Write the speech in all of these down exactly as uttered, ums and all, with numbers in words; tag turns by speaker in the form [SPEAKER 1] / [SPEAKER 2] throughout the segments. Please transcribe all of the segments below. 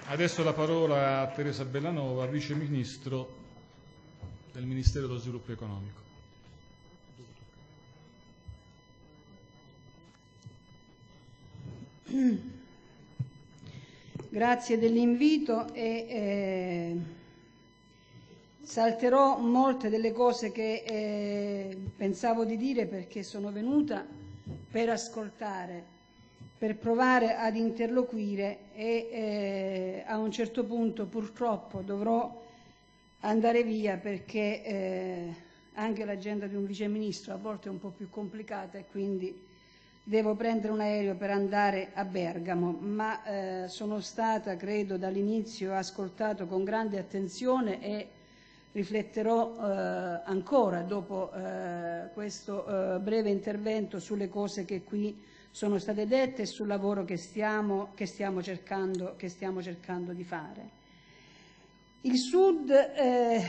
[SPEAKER 1] Adesso la parola a Teresa Bellanova, Vice Ministro del Ministero dello Sviluppo Economico.
[SPEAKER 2] Grazie dell'invito e eh, salterò molte delle cose che eh, pensavo di dire perché sono venuta per ascoltare, per provare ad interloquire e eh, a un certo punto purtroppo dovrò andare via perché eh, anche l'agenda di un viceministro a volte è un po' più complicata e quindi devo prendere un aereo per andare a Bergamo, ma eh, sono stata, credo, dall'inizio ascoltato con grande attenzione e rifletterò eh, ancora dopo eh, questo eh, breve intervento sulle cose che qui sono state dette e sul lavoro che stiamo, che stiamo, cercando, che stiamo cercando di fare. Il Sud eh,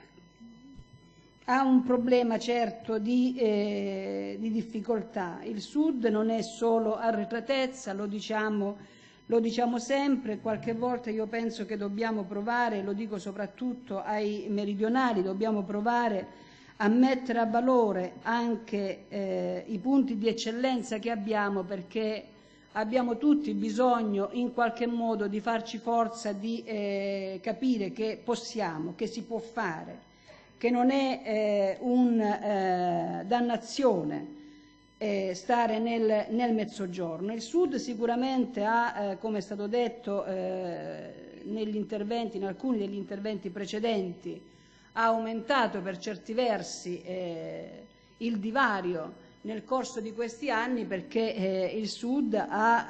[SPEAKER 2] ha un problema certo di, eh, di difficoltà. Il Sud non è solo arretratezza, lo diciamo, lo diciamo sempre, qualche volta io penso che dobbiamo provare, lo dico soprattutto ai meridionali, dobbiamo provare a mettere a valore anche eh, i punti di eccellenza che abbiamo, perché abbiamo tutti bisogno in qualche modo di farci forza, di eh, capire che possiamo, che si può fare, che non è eh, un eh, dannazione eh, stare nel, nel Mezzogiorno. Il Sud sicuramente ha, eh, come è stato detto eh, negli interventi, in alcuni degli interventi precedenti, ha aumentato per certi versi eh, il divario nel corso di questi anni perché eh, il Sud ha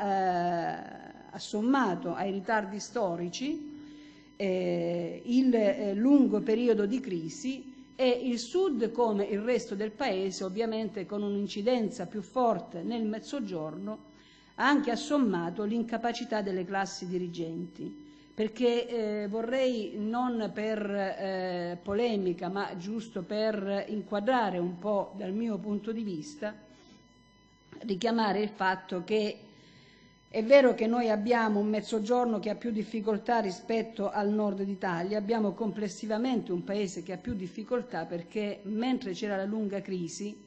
[SPEAKER 2] eh, assommato ai ritardi storici eh, il eh, lungo periodo di crisi e il Sud, come il resto del Paese, ovviamente con un'incidenza più forte nel Mezzogiorno, ha anche assommato l'incapacità delle classi dirigenti. Perché eh, vorrei, non per eh, polemica, ma giusto per inquadrare un po' dal mio punto di vista, richiamare il fatto che è vero che noi abbiamo un Mezzogiorno che ha più difficoltà rispetto al nord d'Italia, abbiamo complessivamente un paese che ha più difficoltà perché mentre c'era la lunga crisi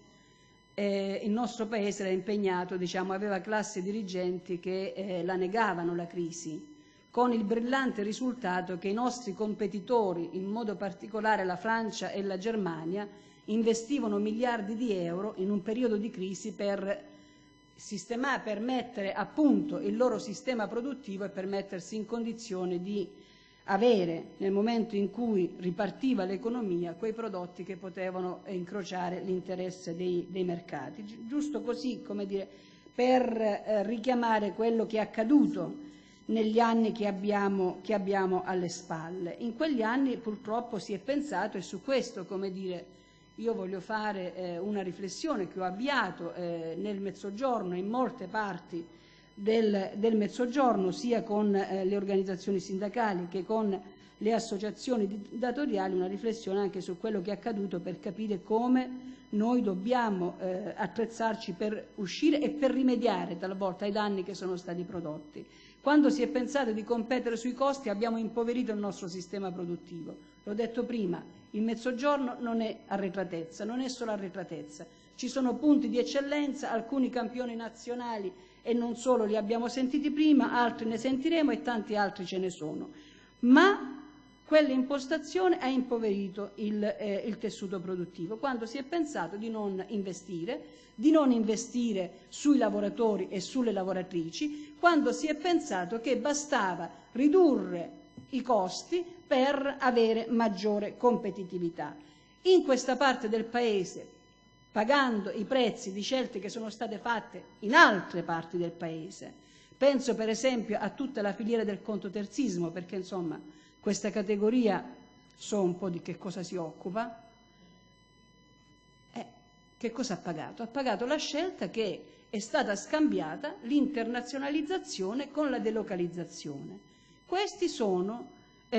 [SPEAKER 2] eh, il nostro paese era impegnato, diciamo, aveva classi dirigenti che eh, la negavano la crisi, con il brillante risultato che i nostri competitori, in modo particolare la Francia e la Germania, investivano miliardi di euro in un periodo di crisi per, sistema, per mettere a punto il loro sistema produttivo e per mettersi in condizione di avere, nel momento in cui ripartiva l'economia, quei prodotti che potevano incrociare l'interesse dei, dei mercati. Giusto così, come dire, per eh, richiamare quello che è accaduto negli anni che abbiamo, che abbiamo alle spalle. In quegli anni purtroppo si è pensato, e su questo, come dire, io voglio fare eh, una riflessione che ho avviato eh, nel Mezzogiorno, in molte parti del, del Mezzogiorno, sia con eh, le organizzazioni sindacali che con le associazioni datoriali, una riflessione anche su quello che è accaduto per capire come noi dobbiamo eh, attrezzarci per uscire e per rimediare talvolta ai danni che sono stati prodotti. Quando si è pensato di competere sui costi abbiamo impoverito il nostro sistema produttivo. L'ho detto prima, il Mezzogiorno non è arretratezza, non è solo arretratezza. Ci sono punti di eccellenza, alcuni campioni nazionali e non solo li abbiamo sentiti prima, altri ne sentiremo e tanti altri ce ne sono. Ma quell'impostazione ha impoverito il, eh, il tessuto produttivo, quando si è pensato di non investire, di non investire sui lavoratori e sulle lavoratrici, quando si è pensato che bastava ridurre i costi per avere maggiore competitività. In questa parte del Paese, pagando i prezzi di scelte che sono state fatte in altre parti del Paese, penso per esempio a tutta la filiera del contoterzismo, perché insomma questa categoria so un po' di che cosa si occupa. Eh, che cosa ha pagato? Ha pagato la scelta che è stata scambiata l'internazionalizzazione con la delocalizzazione. Queste sono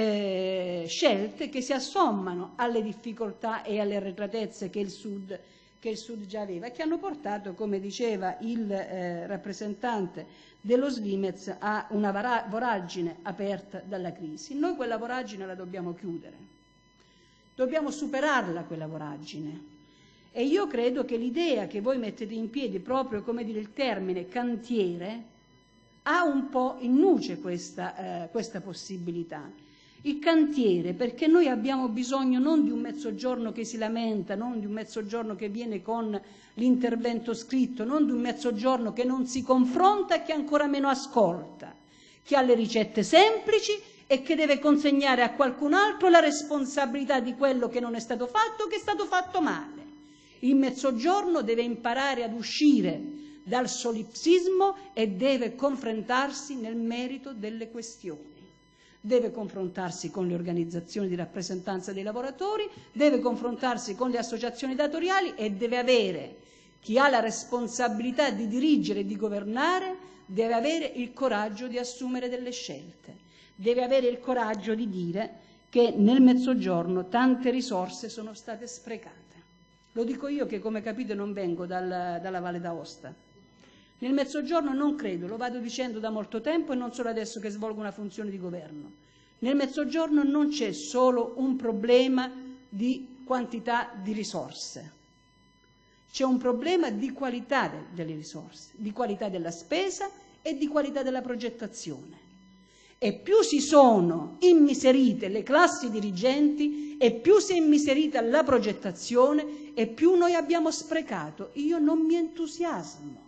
[SPEAKER 2] eh, scelte che si assommano alle difficoltà e alle arretratezze che il Sud che il Sud già aveva e che hanno portato, come diceva il eh, rappresentante dello Svimez, a una voragine aperta dalla crisi. Noi quella voragine la dobbiamo chiudere, dobbiamo superarla quella voragine, e io credo che l'idea che voi mettete in piedi, proprio come dire il termine cantiere, ha un po' in nuce questa, eh, questa possibilità. Il cantiere, perché noi abbiamo bisogno non di un Mezzogiorno che si lamenta, non di un Mezzogiorno che viene con l'intervento scritto, non di un Mezzogiorno che non si confronta e che ancora meno ascolta, che ha le ricette semplici e che deve consegnare a qualcun altro la responsabilità di quello che non è stato fatto o che è stato fatto male. Il Mezzogiorno deve imparare ad uscire dal solipsismo e deve confrontarsi nel merito delle questioni. Deve confrontarsi con le organizzazioni di rappresentanza dei lavoratori, deve confrontarsi con le associazioni datoriali e deve avere, chi ha la responsabilità di dirigere e di governare, deve avere il coraggio di assumere delle scelte, deve avere il coraggio di dire che nel Mezzogiorno tante risorse sono state sprecate. Lo dico io che, come capite, non vengo dal, dalla Valle d'Aosta. Nel Mezzogiorno non credo, lo vado dicendo da molto tempo e non solo adesso che svolgo una funzione di governo. Nel Mezzogiorno non c'è solo un problema di quantità di risorse, c'è un problema di qualità de- delle risorse, di qualità della spesa e di qualità della progettazione. E più si sono immiserite le classi dirigenti e più si è immiserita la progettazione e più noi abbiamo sprecato. Io non mi entusiasmo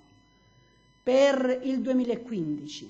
[SPEAKER 2] per il duemilaquindici.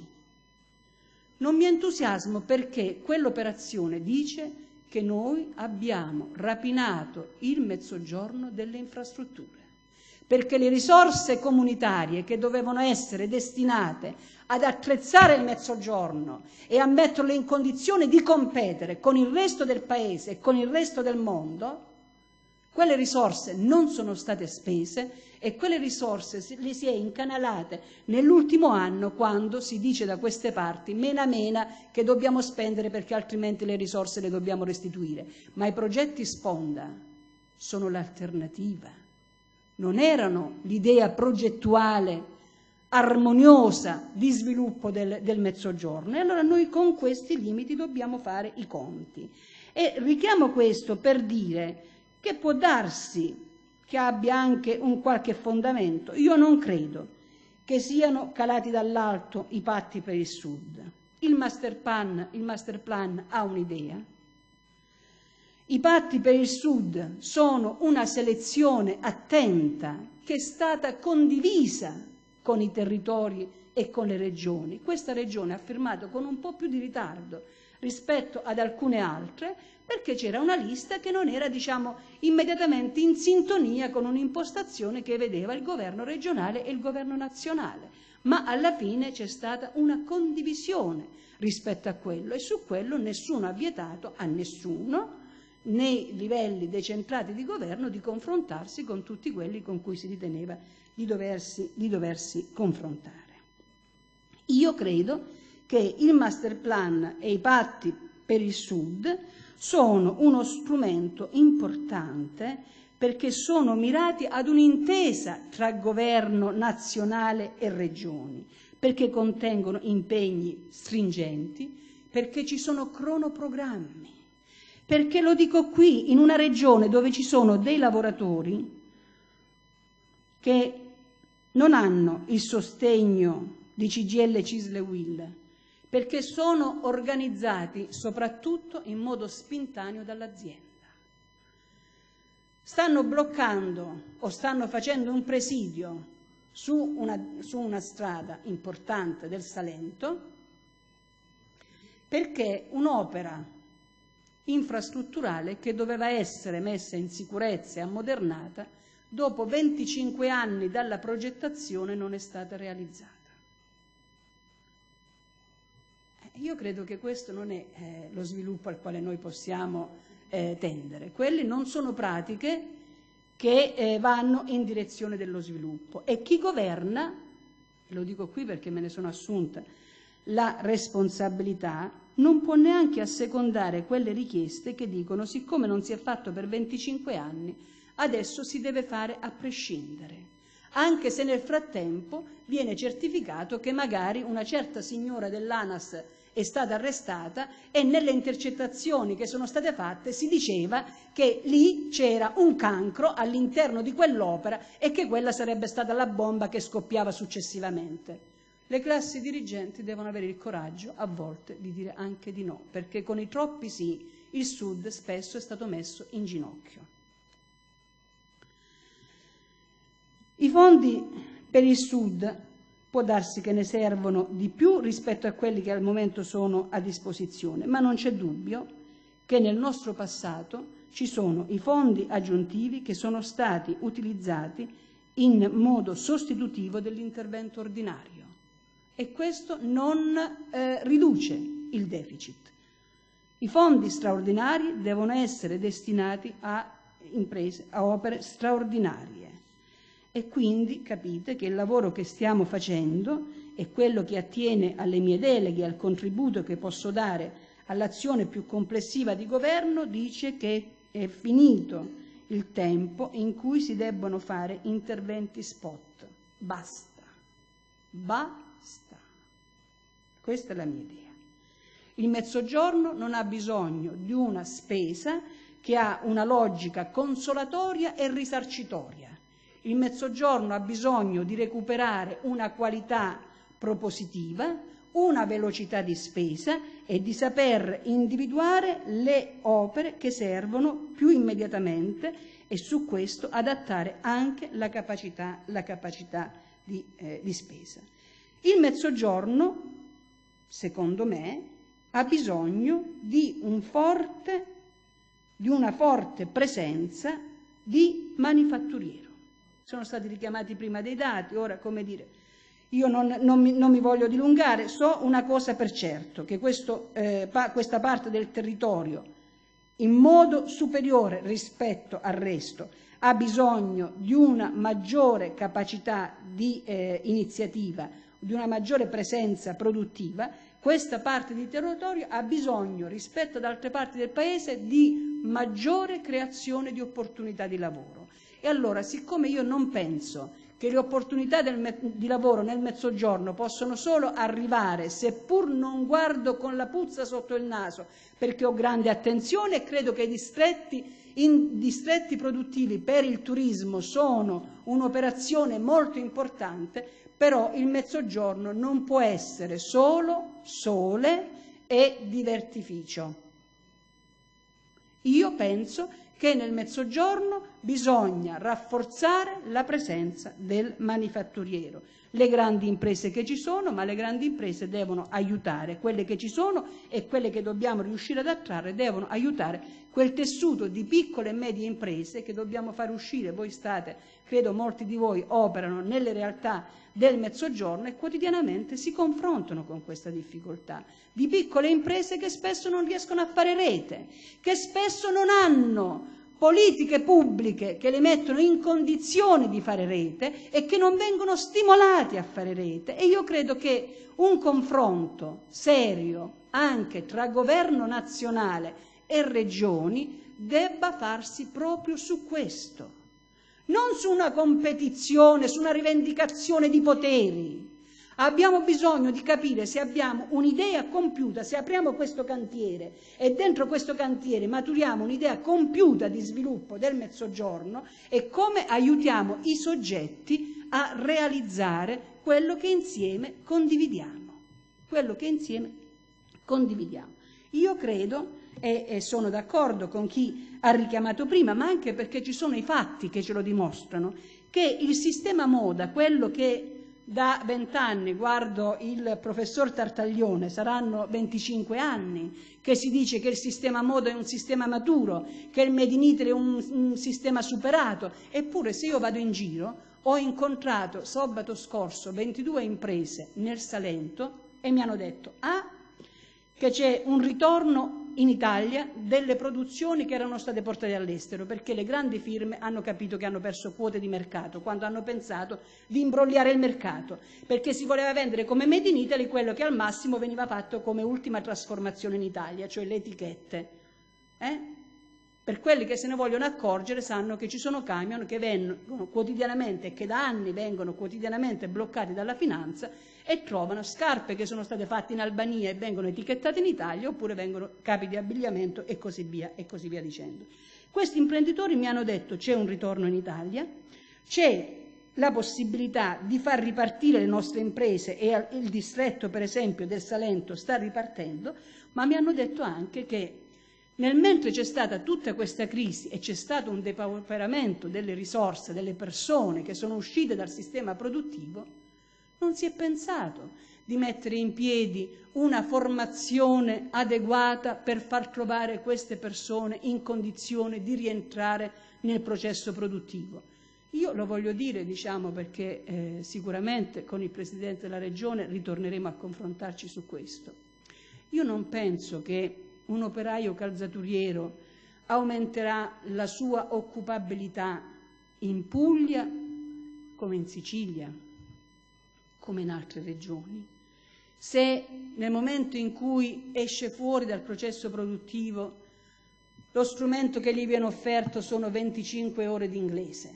[SPEAKER 2] Non mi entusiasmo perché quell'operazione dice che noi abbiamo rapinato il Mezzogiorno delle infrastrutture, perché le risorse comunitarie che dovevano essere destinate ad attrezzare il Mezzogiorno e a metterlo in condizione di competere con il resto del Paese e con il resto del mondo, quelle risorse non sono state spese e quelle risorse le si è incanalate nell'ultimo anno, quando si dice da queste parti mena mena che dobbiamo spendere perché altrimenti le risorse le dobbiamo restituire. Ma i progetti sponda sono l'alternativa, non erano l'idea progettuale armoniosa di sviluppo del, del Mezzogiorno. E allora noi con questi limiti dobbiamo fare i conti. E richiamo questo per dire che può darsi che abbia anche un qualche fondamento. Io non credo che siano calati dall'alto i patti per il Sud. Il master plan, il master plan ha un'idea. I patti per il Sud sono una selezione attenta che è stata condivisa con i territori e con le regioni. Questa regione ha firmato con un po' più di ritardo rispetto ad alcune altre, perché c'era una lista che non era, diciamo, immediatamente in sintonia con un'impostazione che vedeva il governo regionale e il governo nazionale, ma alla fine c'è stata una condivisione rispetto a quello e su quello nessuno ha vietato a nessuno, nei livelli decentrati di governo, di confrontarsi con tutti quelli con cui si riteneva di doversi, di doversi confrontare. Io credo che il master plan e i patti per il Sud sono uno strumento importante perché sono mirati ad un'intesa tra governo nazionale e regioni, perché contengono impegni stringenti, perché ci sono cronoprogrammi, perché, lo dico qui, in una regione dove ci sono dei lavoratori che non hanno il sostegno di C G I L, C I S L e U I L, perché sono organizzati soprattutto in modo spintaneo dall'azienda. Stanno bloccando o stanno facendo un presidio su una, su una strada importante del Salento perché un'opera infrastrutturale che doveva essere messa in sicurezza e ammodernata, dopo venticinque anni dalla progettazione non è stata realizzata. Io credo che questo non è eh, lo sviluppo al quale noi possiamo eh, tendere. Quelle non sono pratiche che eh, vanno in direzione dello sviluppo. E chi governa, lo dico qui perché me ne sono assunta la responsabilità, non può neanche assecondare quelle richieste che dicono: siccome non si è fatto per venticinque anni, adesso si deve fare a prescindere, anche se nel frattempo viene certificato che magari una certa signora dell'ANAS è stata arrestata e nelle intercettazioni che sono state fatte si diceva che lì c'era un cancro all'interno di quell'opera e che quella sarebbe stata la bomba che scoppiava successivamente. Le classi dirigenti devono avere il coraggio a volte di dire anche di no, perché con i troppi sì il Sud spesso è stato messo in ginocchio. I fondi per il Sud può darsi che ne servono di più rispetto a quelli che al momento sono a disposizione, ma non c'è dubbio che nel nostro passato ci sono i fondi aggiuntivi che sono stati utilizzati in modo sostitutivo dell'intervento ordinario e questo non eh, riduce il deficit. I fondi straordinari devono essere destinati a imprese, a opere straordinarie. E quindi capite che il lavoro che stiamo facendo e quello che attiene alle mie deleghe, al contributo che posso dare all'azione più complessiva di governo, dice che è finito il tempo in cui si debbono fare interventi spot. Basta. Basta. Questa è la mia idea. Il Mezzogiorno non ha bisogno di una spesa che ha una logica consolatoria e risarcitoria. Il Mezzogiorno ha bisogno di recuperare una qualità propositiva, una velocità di spesa e di saper individuare le opere che servono più immediatamente e su questo adattare anche la capacità, la capacità di, eh, di spesa. Il Mezzogiorno, secondo me, ha bisogno di, un forte, di una forte presenza di manifatturiero. Sono stati richiamati prima dei dati, ora come dire, io non, non, mi, non mi voglio dilungare, so una cosa per certo, che questo, eh, pa, questa parte del territorio in modo superiore rispetto al resto ha bisogno di una maggiore capacità di eh, iniziativa, di una maggiore presenza produttiva. Questa parte di territorio ha bisogno rispetto ad altre parti del Paese di maggiore creazione di opportunità di lavoro. E allora, siccome io non penso che le opportunità del di lavoro nel Mezzogiorno possono solo arrivare, seppur non guardo con la puzza sotto il naso, perché ho grande attenzione e credo che i distretti, in distretti produttivi per il turismo sono un'operazione molto importante, però il Mezzogiorno non può essere solo sole e divertificio. Io penso che nel Mezzogiorno bisogna rafforzare la presenza del manifatturiero. Le grandi imprese che ci sono, ma le grandi imprese devono aiutare quelle che ci sono e quelle che dobbiamo riuscire ad attrarre devono aiutare quel tessuto di piccole e medie imprese che dobbiamo far uscire. Voi state, credo molti di voi operano nelle realtà del Mezzogiorno e quotidianamente si confrontano con questa difficoltà di piccole imprese che spesso non riescono a fare rete, che spesso non hanno politiche pubbliche che le mettono in condizione di fare rete e che non vengono stimolati a fare rete. E io credo che un confronto serio anche tra governo nazionale e regioni debba farsi proprio su questo, non su una competizione, su una rivendicazione di poteri. Abbiamo bisogno di capire se abbiamo un'idea compiuta, se apriamo questo cantiere e dentro questo cantiere maturiamo un'idea compiuta di sviluppo del Mezzogiorno e come aiutiamo i soggetti a realizzare quello che insieme condividiamo. Quello che insieme condividiamo. Io credo, e, e sono d'accordo con chi ha richiamato prima, ma anche perché ci sono i fatti che ce lo dimostrano, che il sistema moda, quello che da vent'anni, guardo il professor Tartaglione, saranno venticinque anni, che si dice che il sistema moda è un sistema maturo, che il Made in Italy è un, un sistema superato. Eppure se io vado in giro, ho incontrato sabato scorso ventidue imprese nel Salento e mi hanno detto ah, che c'è un ritorno in Italia delle produzioni che erano state portate all'estero, perché le grandi firme hanno capito che hanno perso quote di mercato quando hanno pensato di imbrogliare il mercato, perché si voleva vendere come Made in Italy quello che al massimo veniva fatto come ultima trasformazione in Italia, cioè le etichette. Eh? Per quelli che se ne vogliono accorgere sanno che ci sono camion che vengono quotidianamente e che da anni vengono quotidianamente bloccati dalla finanza e trovano scarpe che sono state fatte in Albania e vengono etichettate in Italia, oppure vengono capi di abbigliamento e così via e così via dicendo. Questi imprenditori mi hanno detto: c'è un ritorno in Italia, c'è la possibilità di far ripartire le nostre imprese e il distretto per esempio del Salento sta ripartendo, ma mi hanno detto anche che nel mentre c'è stata tutta questa crisi e c'è stato un depauperamento delle risorse, delle persone che sono uscite dal sistema produttivo, non si è pensato di mettere in piedi una formazione adeguata per far trovare queste persone in condizione di rientrare nel processo produttivo. Io lo voglio dire, diciamo, perché eh, sicuramente con il Presidente della Regione ritorneremo a confrontarci su questo. Io non penso che un operaio calzaturiero aumenterà la sua occupabilità in Puglia come in Sicilia, come in altre regioni. Se nel momento in cui esce fuori dal processo produttivo lo strumento che gli viene offerto sono venticinque ore di inglese,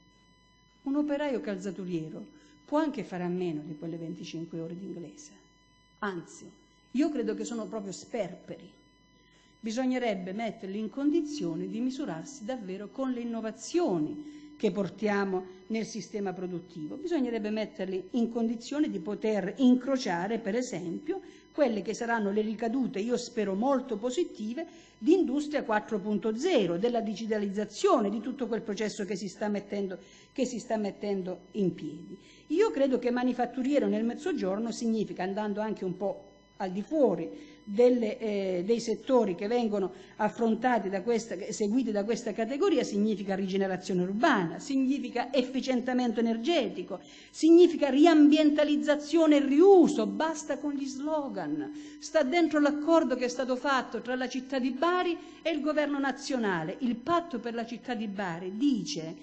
[SPEAKER 2] un operaio calzaturiero può anche fare a meno di quelle venticinque ore di inglese. Anzi, io credo che sono proprio sperperi. Bisognerebbe metterli in condizione di misurarsi davvero con le innovazioni che portiamo nel sistema produttivo. Bisognerebbe metterli in condizione di poter incrociare, per esempio, quelle che saranno le ricadute, io spero molto positive, di Industria quattro punto zero, della digitalizzazione, di tutto quel processo che si sta mettendo, che si sta mettendo in piedi. Io credo che manifatturiero nel Mezzogiorno significa, andando anche un po' al di fuori delle, eh, dei settori che vengono affrontati da questa, seguiti da questa categoria, significa rigenerazione urbana, significa efficientamento energetico, significa riambientalizzazione e riuso, basta con gli slogan. Sta dentro l'accordo che è stato fatto tra la città di Bari e il governo nazionale. Il patto per la città di Bari dice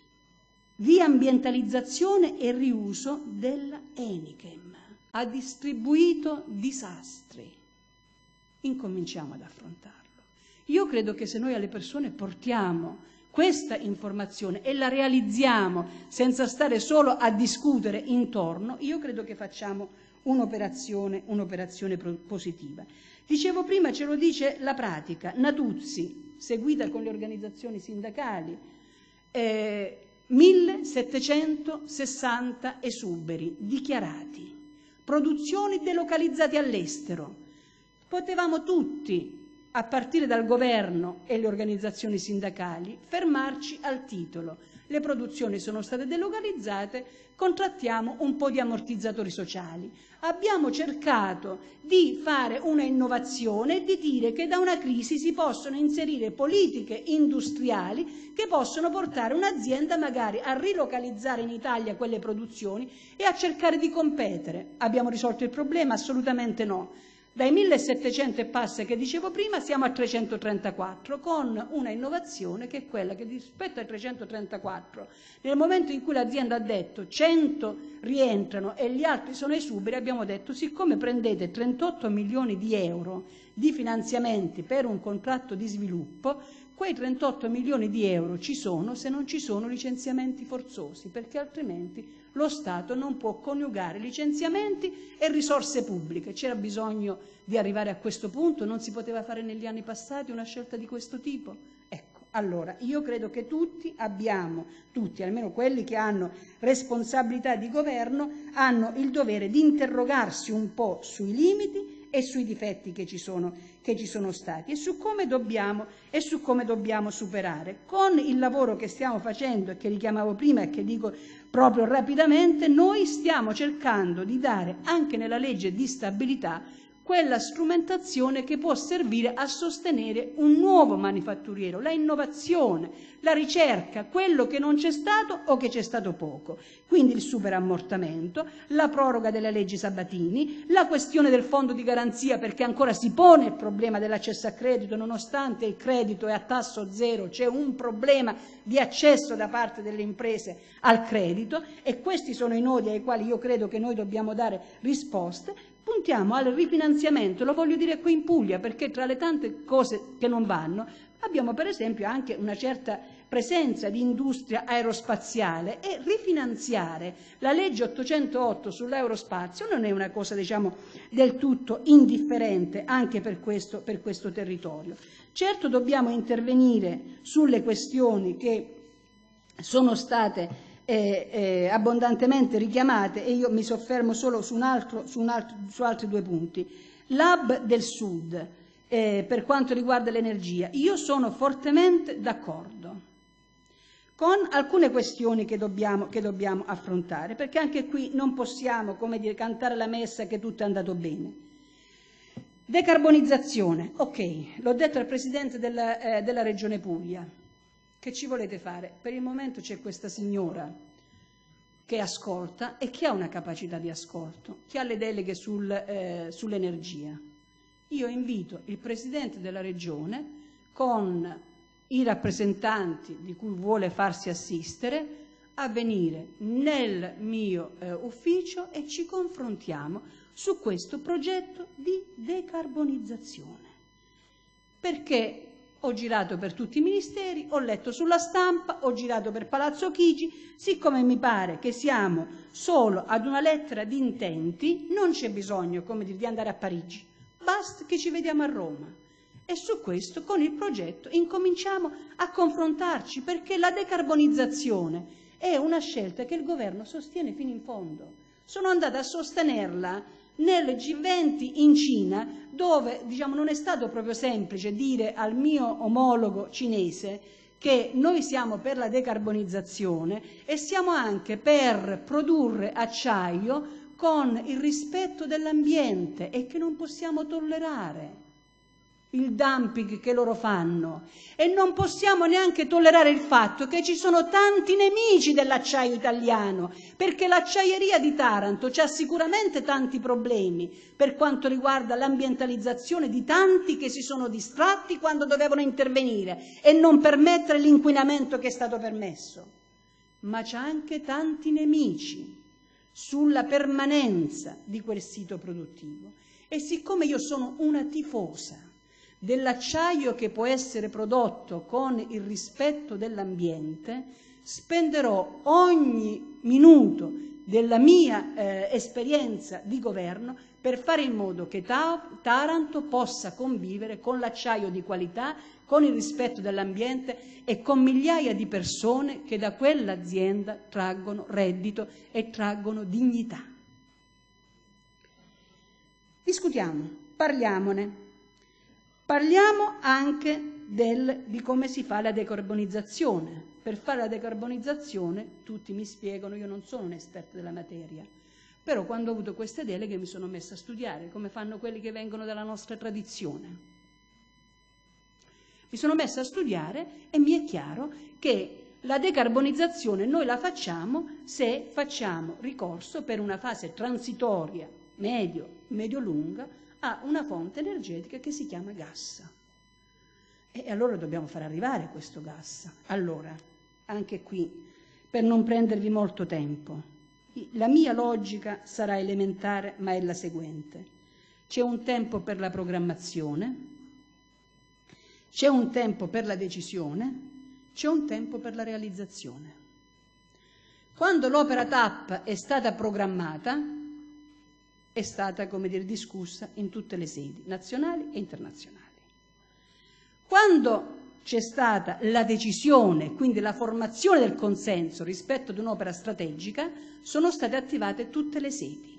[SPEAKER 2] riambientalizzazione e riuso della Enichem. Ha distribuito disastri. Incominciamo ad affrontarlo. Io credo che se noi alle persone portiamo questa informazione e la realizziamo senza stare solo a discutere intorno, io credo che facciamo un'operazione, un'operazione positiva. Dicevo prima, ce lo dice la pratica. Natuzzi, seguita con le organizzazioni sindacali, eh, millesettecentosessanta esuberi dichiarati. Produzioni delocalizzate all'estero. Potevamo tutti, a partire dal governo e le organizzazioni sindacali, fermarci al titolo. Le produzioni sono state delocalizzate, contrattiamo un po' di ammortizzatori sociali. Abbiamo cercato di fare una innovazione e di dire che da una crisi si possono inserire politiche industriali che possono portare un'azienda magari a rilocalizzare in Italia quelle produzioni e a cercare di competere. Abbiamo risolto il problema? Assolutamente no. Dai millesettecento e passa che dicevo prima siamo a trecentotrentaquattro, con una innovazione che è quella che rispetto ai trecentotrentaquattro, nel momento in cui l'azienda ha detto cento rientrano e gli altri sono esuberi, abbiamo detto siccome prendete trentotto milioni di euro di finanziamenti per un contratto di sviluppo, quei trentotto milioni di euro ci sono se non ci sono licenziamenti forzosi, perché altrimenti lo Stato non può coniugare licenziamenti e risorse pubbliche. C'era bisogno di arrivare a questo punto? Non si poteva fare negli anni passati una scelta di questo tipo? Ecco, allora io credo che tutti abbiamo, tutti, almeno quelli che hanno responsabilità di governo, hanno il dovere di interrogarsi un po' sui limiti e sui difetti che ci sono, che ci sono stati e su come dobbiamo, e su come dobbiamo superare. Con il lavoro che stiamo facendo e che richiamavo prima e che dico proprio rapidamente, noi stiamo cercando di dare anche nella legge di stabilità quella strumentazione che può servire a sostenere un nuovo manifatturiero, la innovazione, la ricerca, quello che non c'è stato o che c'è stato poco. Quindi il superammortamento, la proroga delle leggi Sabatini, la questione del fondo di garanzia, perché ancora si pone il problema dell'accesso a credito, nonostante il credito è a tasso zero, c'è un problema di accesso da parte delle imprese al credito, e questi sono i nodi ai quali io credo che noi dobbiamo dare risposte puntiamo al rifinanziamento, lo voglio dire qui in Puglia, perché tra le tante cose che non vanno abbiamo per esempio anche una certa presenza di industria aerospaziale, e rifinanziare la legge ottocentootto sull'aerospazio non è una cosa, diciamo, del tutto indifferente anche per questo, per questo territorio. Certo dobbiamo intervenire sulle questioni che sono state Eh, eh, abbondantemente richiamate, e io mi soffermo solo su, un altro, su, un altro, su altri due punti. L'hub del Sud, eh, per quanto riguarda l'energia, io sono fortemente d'accordo con alcune questioni che dobbiamo, che dobbiamo affrontare, perché anche qui non possiamo, come dire, cantare la messa che tutto è andato bene. Decarbonizzazione, ok, l'ho detto al Presidente della, eh, della Regione Puglia. Che ci volete fare? Per il momento c'è questa signora che ascolta e che ha una capacità di ascolto, che ha le deleghe sul, eh, sull'energia. Io invito il Presidente della Regione con i rappresentanti di cui vuole farsi assistere a venire nel mio eh, ufficio e ci confrontiamo su questo progetto di decarbonizzazione. Perché ho girato per tutti i ministeri, ho letto sulla stampa, ho girato per Palazzo Chigi, siccome mi pare che siamo solo ad una lettera di intenti, non c'è bisogno, come dire, di andare a Parigi, basta che ci vediamo a Roma. E su questo, con il progetto, incominciamo a confrontarci, perché la decarbonizzazione è una scelta che il governo sostiene fino in fondo. Sono andata a sostenerla nel G venti in Cina, dove, diciamo, non è stato proprio semplice dire al mio omologo cinese che noi siamo per la decarbonizzazione e siamo anche per produrre acciaio con il rispetto dell'ambiente e che non possiamo tollerare il dumping che loro fanno, e non possiamo neanche tollerare il fatto che ci sono tanti nemici dell'acciaio italiano, perché l'acciaieria di Taranto ha sicuramente tanti problemi per quanto riguarda l'ambientalizzazione di tanti che si sono distratti quando dovevano intervenire e non permettere l'inquinamento che è stato permesso, ma c'ha anche tanti nemici sulla permanenza di quel sito produttivo. E siccome io sono una tifosa dell'acciaio che può essere prodotto con il rispetto dell'ambiente, spenderò ogni minuto della mia eh, esperienza di governo per fare in modo che Ta- Taranto possa convivere con l'acciaio di qualità, con il rispetto dell'ambiente e con migliaia di persone che da quell'azienda traggono reddito e traggono dignità. Discutiamo, parliamone. Parliamo anche del, di come si fa la decarbonizzazione. Per fare la decarbonizzazione, tutti mi spiegano, io non sono un'esperta della materia, però quando ho avuto queste deleghe mi sono messa a studiare come fanno quelli che vengono dalla nostra tradizione. Mi sono messa a studiare e mi è chiaro che la decarbonizzazione noi la facciamo se facciamo ricorso per una fase transitoria, medio, medio-lunga, a una fonte energetica che si chiama gas. E allora dobbiamo far arrivare questo gas. Allora, anche qui, per non prendervi molto tempo, la mia logica sarà elementare, ma è la seguente. C'è un tempo per la programmazione, c'è un tempo per la decisione, c'è un tempo per la realizzazione. Quando l'opera T A P è stata programmata, è stata, come dire, discussa in tutte le sedi, nazionali e internazionali. Quando c'è stata la decisione, quindi la formazione del consenso rispetto ad un'opera strategica, sono state attivate tutte le sedi.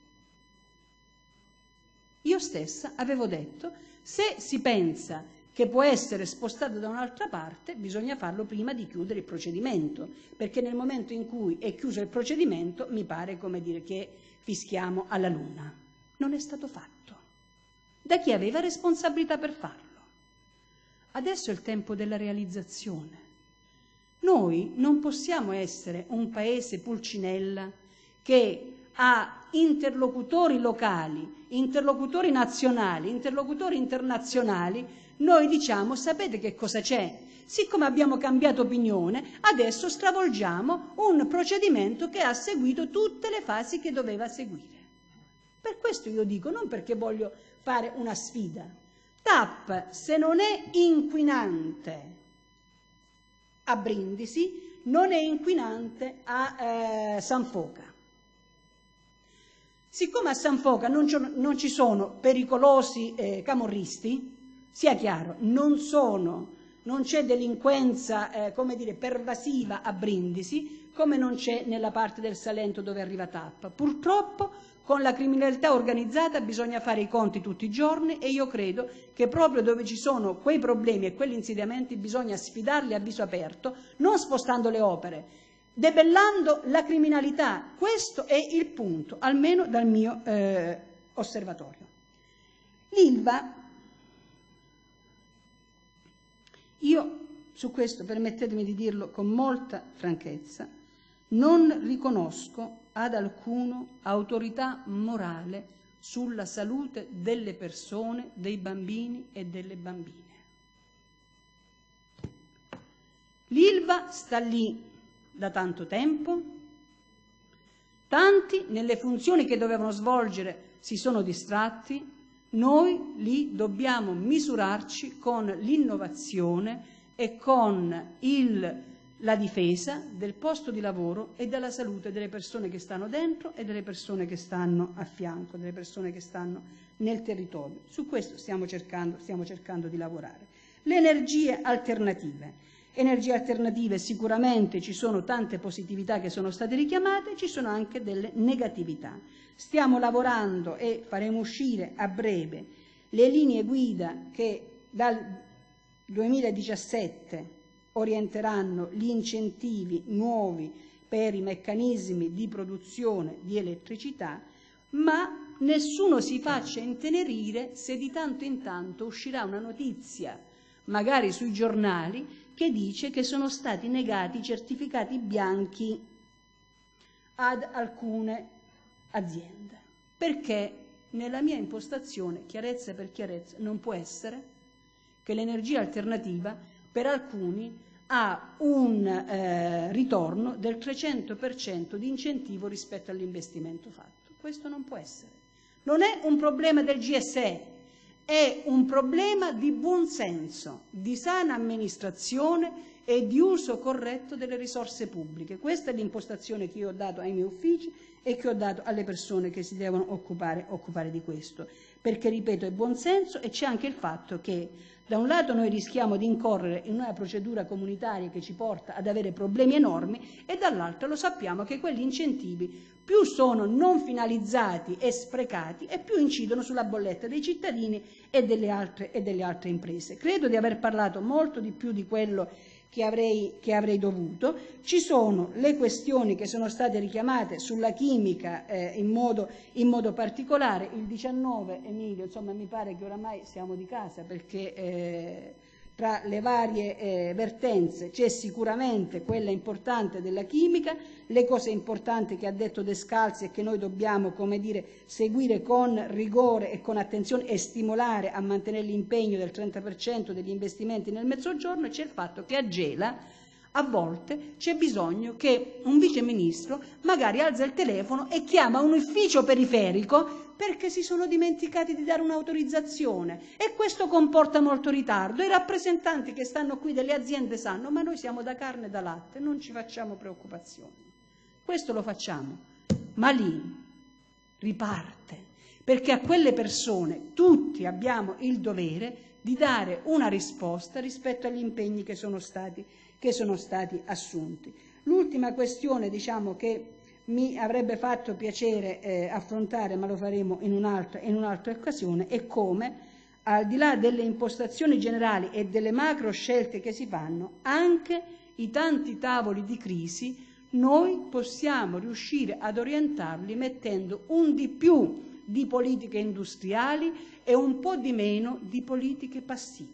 [SPEAKER 2] Io stessa avevo detto, se si pensa che può essere spostato da un'altra parte, bisogna farlo prima di chiudere il procedimento, perché nel momento in cui è chiuso il procedimento, mi pare, come dire, che fischiamo alla luna. Non è stato fatto. Da chi aveva responsabilità per farlo? Adesso è il tempo della realizzazione. Noi non possiamo essere un paese pulcinella che ha interlocutori locali, interlocutori nazionali, interlocutori internazionali. Noi diciamo, sapete che cosa c'è? Siccome abbiamo cambiato opinione, adesso stravolgiamo un procedimento che ha seguito tutte le fasi che doveva seguire. Per questo io dico, non perché voglio fare una sfida, T A P se non è inquinante a Brindisi, non è inquinante a eh, San Foca. Siccome a San Foca non, non ci sono pericolosi eh, camorristi, sia chiaro, non, sono, non c'è delinquenza eh, come dire, pervasiva a Brindisi, come non c'è nella parte del Salento dove arriva T A P. Purtroppo con la criminalità organizzata bisogna fare i conti tutti i giorni e io credo che proprio dove ci sono quei problemi e quegli insediamenti bisogna sfidarli a viso aperto, non spostando le opere, debellando la criminalità. Questo è il punto, almeno dal mio eh, osservatorio. L'Ilva, io su questo, permettetemi di dirlo con molta franchezza, non riconosco ad alcuno autorità morale sulla salute delle persone, dei bambini e delle bambine. L'Ilva sta lì da tanto tempo, tanti nelle funzioni che dovevano svolgere si sono distratti, noi lì dobbiamo misurarci con l'innovazione e con il, la difesa del posto di lavoro e della salute delle persone che stanno dentro e delle persone che stanno a fianco, delle persone che stanno nel territorio. Su questo stiamo cercando, stiamo cercando di lavorare. Le energie alternative. Energie alternative, sicuramente ci sono tante positività che sono state richiamate, ci sono anche delle negatività. Stiamo lavorando e faremo uscire a breve le linee guida che dal duemiladiciassette orienteranno gli incentivi nuovi per i meccanismi di produzione di elettricità, ma nessuno si faccia intenerire se di tanto in tanto uscirà una notizia, magari sui giornali, che dice che sono stati negati i certificati bianchi ad alcune aziende. Perché nella mia impostazione, chiarezza per chiarezza, non può essere che l'energia alternativa per alcuni ha un eh, ritorno del trecento per cento di incentivo rispetto all'investimento fatto. Questo non può essere. Non è un problema del G S E, è un problema di buonsenso, di sana amministrazione e di uso corretto delle risorse pubbliche. Questa è l'impostazione che io ho dato ai miei uffici e che ho dato alle persone che si devono occupare, occupare di questo. Perché, ripeto, è buonsenso e c'è anche il fatto che da un lato noi rischiamo di incorrere in una procedura comunitaria che ci porta ad avere problemi enormi e dall'altro lo sappiamo che quegli incentivi più sono non finalizzati e sprecati e più incidono sulla bolletta dei cittadini e delle altre, e delle altre imprese. Credo di aver parlato molto di più di quello che avrei, che avrei dovuto. Ci sono le questioni che sono state richiamate sulla chimica eh, in, modo, in modo particolare. Il diciannove, Emilio, insomma mi pare che oramai siamo di casa perché eh, tra le varie eh, vertenze c'è sicuramente quella importante della chimica, le cose importanti che ha detto De Scalzi e che noi dobbiamo, come dire, seguire con rigore e con attenzione e stimolare a mantenere l'impegno del trenta per cento degli investimenti nel Mezzogiorno, e c'è il fatto che a Gela a volte c'è bisogno che un vice ministro magari alza il telefono e chiama un ufficio periferico perché si sono dimenticati di dare un'autorizzazione e questo comporta molto ritardo. I rappresentanti che stanno qui delle aziende sanno, ma noi siamo da carne e da latte, non ci facciamo preoccupazioni. Questo lo facciamo, ma lì riparte, perché a quelle persone tutti abbiamo il dovere di dare una risposta rispetto agli impegni che sono stati, che sono stati assunti. L'ultima questione, diciamo, che mi avrebbe fatto piacere eh, affrontare, ma lo faremo in un'altra, in un'altra occasione, è come, al di là delle impostazioni generali e delle macro scelte che si fanno, anche i tanti tavoli di crisi, noi possiamo riuscire ad orientarli mettendo un di più di politiche industriali e un po' di meno di politiche passive.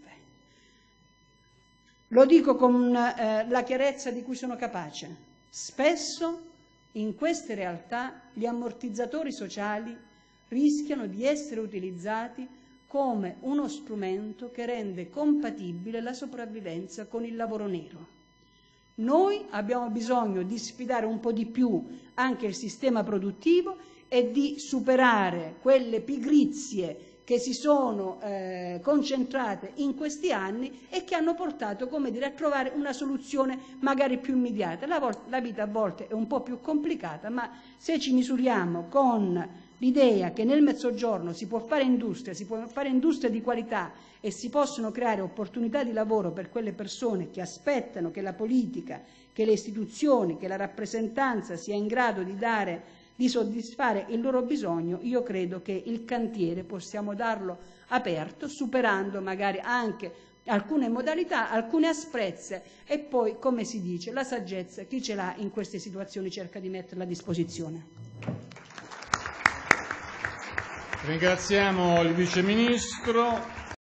[SPEAKER 2] Lo dico con eh, la chiarezza di cui sono capace. Spesso in queste realtà gli ammortizzatori sociali rischiano di essere utilizzati come uno strumento che rende compatibile la sopravvivenza con il lavoro nero. Noi abbiamo bisogno di sfidare un po' di più anche il sistema produttivo e di superare quelle pigrizie che si sono eh, concentrate in questi anni e che hanno portato, come dire, a trovare una soluzione magari più immediata. La, la vita a volte è un po' più complicata, ma se ci misuriamo con l'idea che nel Mezzogiorno si può fare industria, si può fare industria di qualità e si possono creare opportunità di lavoro per quelle persone che aspettano che la politica, che le istituzioni, che la rappresentanza sia in grado di dare, di soddisfare il loro bisogno, io credo che il cantiere possiamo darlo aperto, superando magari anche alcune modalità, alcune asprezze, e poi, come si dice, la saggezza, chi ce l'ha in queste situazioni cerca di metterla a disposizione.
[SPEAKER 1] Ringraziamo il Vice Ministro.